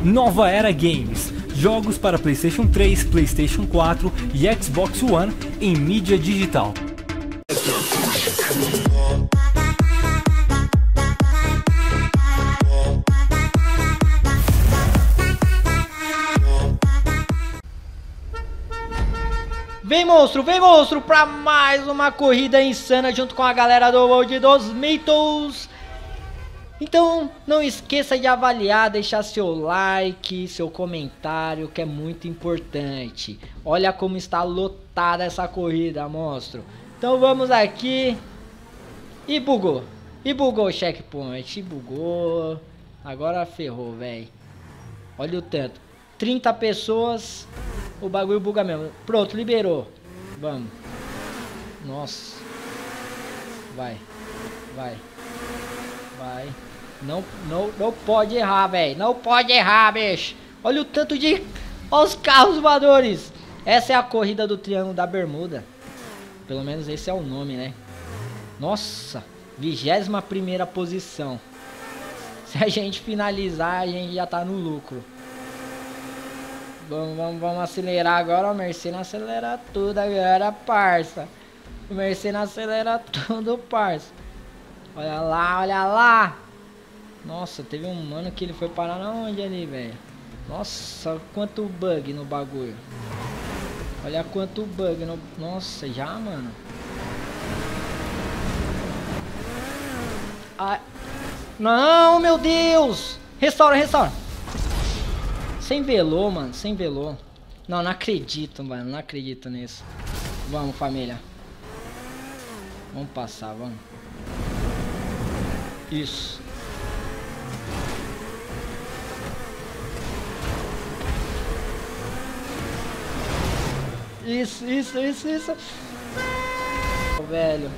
Nova Era Games, jogos para PlayStation 3, PlayStation 4 e Xbox One em mídia digital. Vem monstro, pra mais uma corrida insana junto com a galera do World dos Mitos. Então não esqueça de avaliar, deixar seu like, seu comentário, que é muito importante. Olha como está lotada essa corrida, monstro. Então vamos aqui. E bugou o checkpoint, bugou. Agora ferrou, velho. Olha o tanto, 30 pessoas. O bagulho buga mesmo. Pronto, liberou. Vamos. Nossa. Vai. Não pode errar, velho. Não pode errar, bicho. Olha o tanto de... Olha os carros voadores. Essa é a corrida do Triângulo da Bermuda. Pelo menos esse é o nome, né? Nossa. 21ª posição. Se a gente finalizar, a gente já tá no lucro. Vamos acelerar agora. O Mercedes acelera tudo agora, parça. O Mercedes acelera tudo, parça. Olha lá. Nossa, teve um mano que ele foi parar na onde ali, velho? Nossa, quanto bug no bagulho. Olha quanto bug no... Nossa, já, mano. Ai. Não, meu Deus. Restaura. Sem velô, mano, sem velô. Não acredito, mano, não acredito nisso. Vamos, família. Vamos passar, vamos. Isso. Isso. Velho.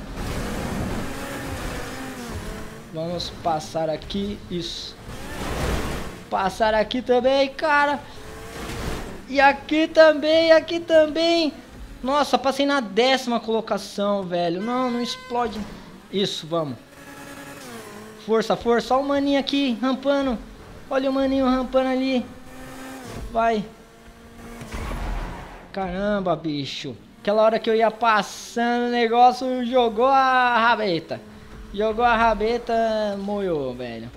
Vamos passar aqui, isso. Passar aqui também, cara. E aqui também. Nossa, passei na 10ª colocação, velho. Não explode. Isso, vamos. Força. Olha o maninho aqui, rampando. Olha o maninho rampando ali. Vai. Caramba, bicho. Aquela hora que eu ia passando, o negócio jogou a rabeta. Moiou, velho.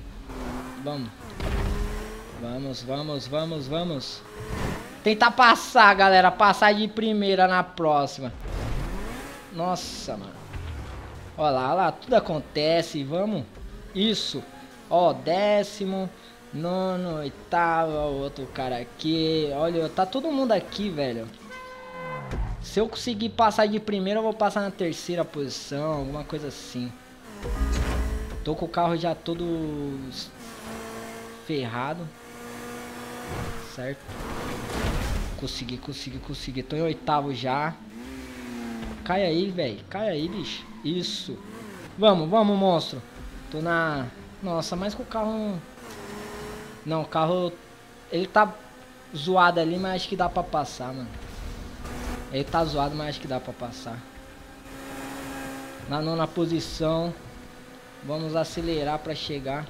Vamos. Tentar passar, galera. Passar de primeira na próxima. Nossa, mano. Olha lá, tudo acontece. Vamos. Isso. Ó, 19º, 8º, outro cara aqui. Olha, tá todo mundo aqui, velho. Se eu conseguir passar de primeira, eu vou passar na 3ª posição. Alguma coisa assim. Tô com o carro já todo ferrado. Certo. Consegui. Tô em 8º já. Cai aí, velho. Cai aí, bicho. Isso. Vamos, monstro. Tô na... Nossa, mas com o carro... Não, o carro... Ele tá zoado ali, mas acho que dá pra passar, mano. Ele tá zoado, mas acho que dá pra passar. Na 9ª posição. Vamos acelerar pra chegar.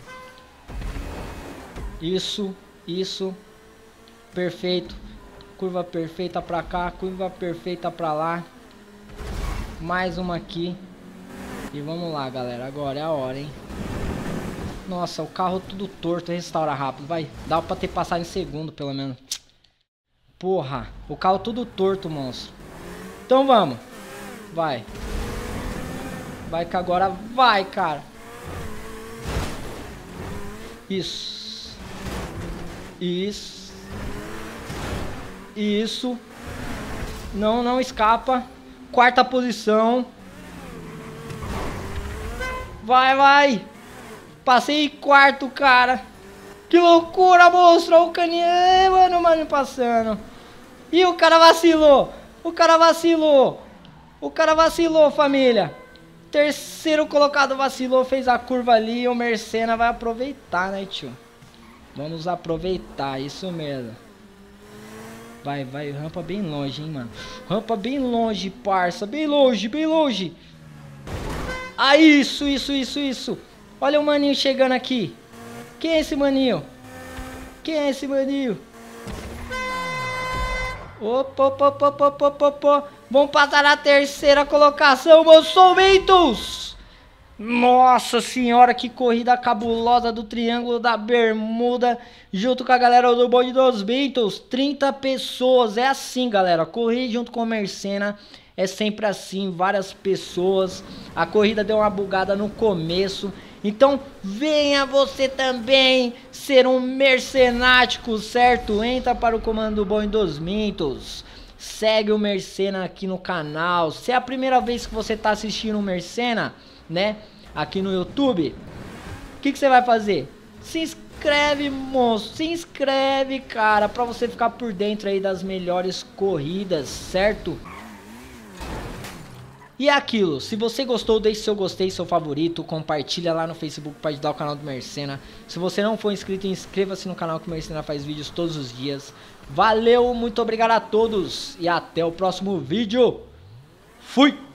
Isso. Perfeito. Curva perfeita pra cá, curva perfeita pra lá. Mais uma aqui. E vamos lá, galera. Agora é a hora, hein? Nossa, o carro tudo torto. Restaura rápido, vai. Dá pra ter passado em segundo, pelo menos. Porra, o carro tudo torto, monstro. Então vamos. Vai que agora vai, cara. Isso. Não escapa. 4ª posição. Vai. Passei em 4º, cara. Que loucura, monstro. Olha o caninho, mano, passando. E o cara vacilou. Família. 3º colocado vacilou, fez a curva ali. E o Mercedes vai aproveitar, né, tio? Vamos aproveitar, isso mesmo. Vai, rampa bem longe, hein, mano. Rampa bem longe, parça. Bem longe. Ah, isso. Olha o maninho chegando aqui. Quem é esse maninho? Quem é esse maninho? Opa. Vamos passar na terceira colocação, meus soulmates. Nossa senhora, que corrida cabulosa do Triângulo da Bermuda, junto com a galera do bonde dos Beatles. 30 pessoas, é assim, galera, correr junto com o Mercena é sempre assim, várias pessoas. A corrida deu uma bugada no começo, então venha você também ser um mercenático, certo? Entra para o comando do bonde dos Beatles. Segue o Mercena aqui no canal. Se é a primeira vez que você está assistindo o Mercena, né, aqui no YouTube, o que você vai fazer? Se inscreve, moço, se inscreve, cara, pra você ficar por dentro aí das melhores corridas, certo? E é aquilo, se você gostou, deixe seu gostei, seu favorito, compartilha lá no Facebook para ajudar o canal do Mercena. Se você não for inscrito, inscreva-se no canal que o Mercena faz vídeos todos os dias. Valeu, muito obrigado a todos e até o próximo vídeo. Fui!